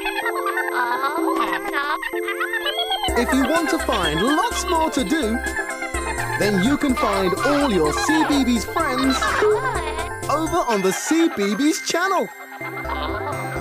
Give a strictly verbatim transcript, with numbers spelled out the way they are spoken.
If you want to find lots more to do, then you can find all your C B B S friends over on the C B B S channel.